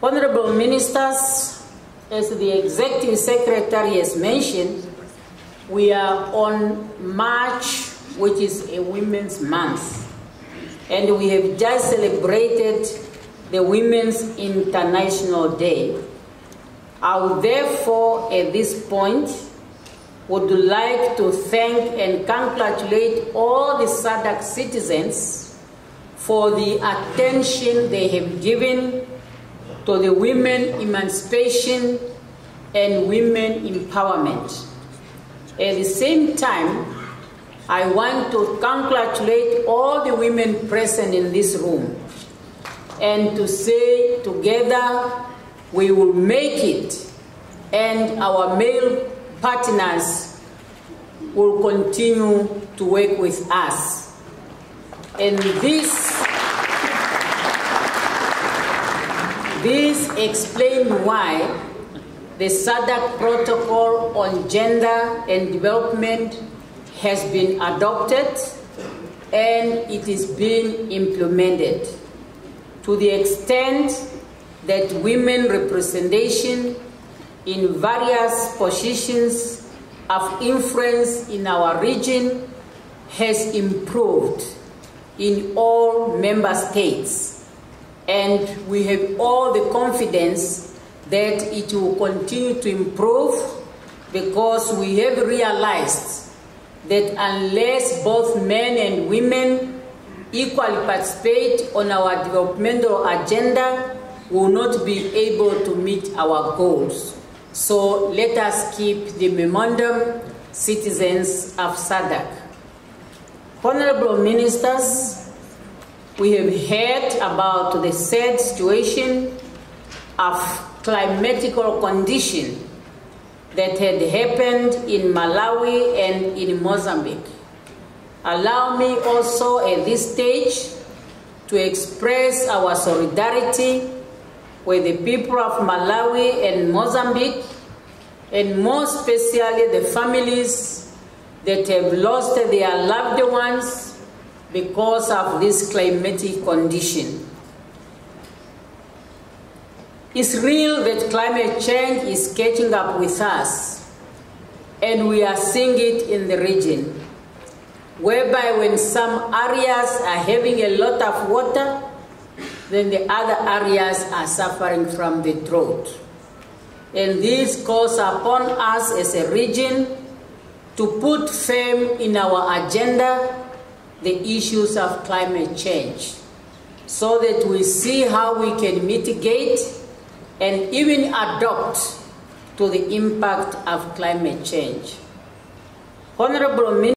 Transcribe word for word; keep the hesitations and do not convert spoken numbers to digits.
Honorable Ministers, as the Executive Secretary has mentioned, we are on March, which is a Women's Month, and we have just celebrated the Women's International Day. I would therefore, at this point, would like to thank and congratulate all the S A D C citizens for the attention they have given to the women emancipation and women empowerment. At the same time, I want to congratulate all the women present in this room and to say together we will make it, and our male partners will continue to work with us. And this, this explains why the S A D C Protocol on Gender and Development has been adopted and it is being implemented to the extent that women representation in various positions of influence in our region has improved in all member states, and we have all the confidence that it will continue to improve, because we have realized that unless both men and women equally participate on our developmental agenda, we will not be able to meet our goals. So let us keep the momentum, citizens of S A D C. Honorable Ministers, we have heard about the sad situation of climatical condition that had happened in Malawi and in Mozambique. Allow me also at this stage to express our solidarity with the people of Malawi and Mozambique, and more especially the families that have lost their loved ones because of this climatic condition. It's real that climate change is catching up with us, and we are seeing it in the region, whereby when some areas are having a lot of water, then the other areas are suffering from the drought. And this calls upon us as a region to put firm in our agenda the issues of climate change, so that we see how we can mitigate and even adapt to the impact of climate change. Honorable Minister,